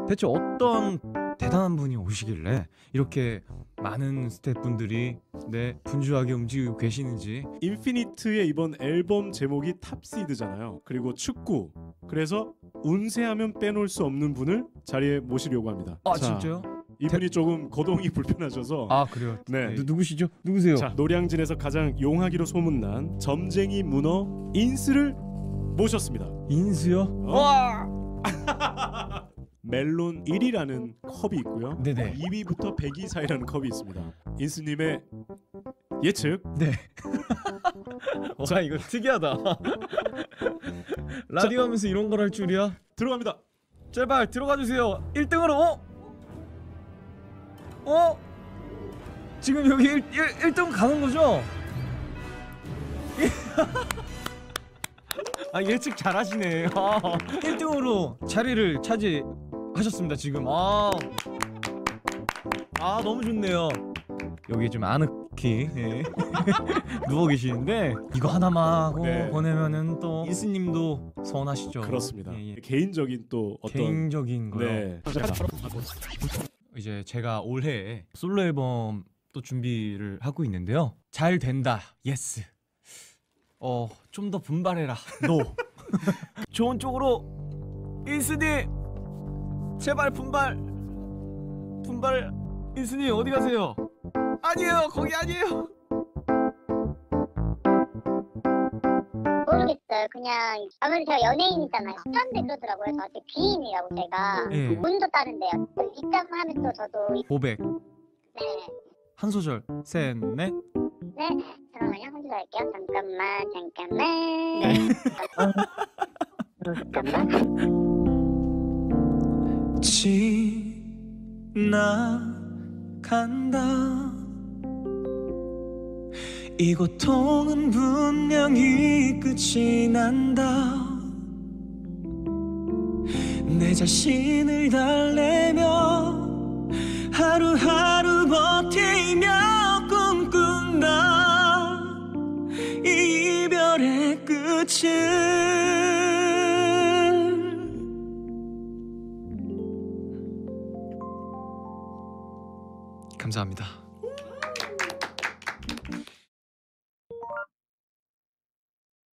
대체 어떤 대단한 분이 오시길래 이렇게 많은 스태프분들이 분주하게 움직이고 계시는지. 인피니트의 이번 앨범 제목이 탑시드잖아요. 그리고 축구. 그래서 운세하면 빼놓을 수 없는 분을 자리에 모시려고 합니다. 자, 진짜요? 이분이 조금 거동이 불편하셔서. 그래요? 네. 누구시죠? 누구세요? 자, 노량진에서 가장 용하기로 소문난 점쟁이 문어 인스를 모셨습니다. 인스요? 와! 멜론 1위라는 컵이 있고요. 네네. 2위부터 100위 사이라는 컵이 있습니다. 인스님의 예측. 네. 와, 이거 특이하다. 라디오 하면서 이런 걸 할 줄이야? 들어갑니다. 제발 들어가 주세요. 1등으로. 지금 여기 1등 가는 거죠? 예측 잘하시네. 1등으로 자리를 차지하셨습니다 지금. 너무 좋네요. 여기 좀 아늑히 누워 계시는데 이거 하나만 하고 보내면은 또 인스님도 서운하시죠. 그렇습니다. 개인적인 또 어떤 개인적인 거요. 네. 이제 제가 올해 솔로 앨범 또 준비를 하고 있는데요. 잘 된다. 예스. 좀 더 분발해라. 노. 좋은 쪽으로. 인스님 제발 분발. 인스님 어디 가세요? 아니에요, 거기 아니에요. 모르겠어요. 그냥 아무래도 제가 연예인이잖아요. 사람들이 그러더라고요. 저한테 귀인이라고 제가. 운도 따른대요. 입장 하면 또 저도. 고백. 네. 한 소절. 셋, 넷. 네. 잠깐만요. 한 소절 할게요. 잠깐만. 네. 잠깐만. 지나간다. 이 고통은 분명히 끝이 난다. 내 자신을 달래며 하루하루 버티며 꿈꾼다. 이 이별의 끝을. 감사합니다.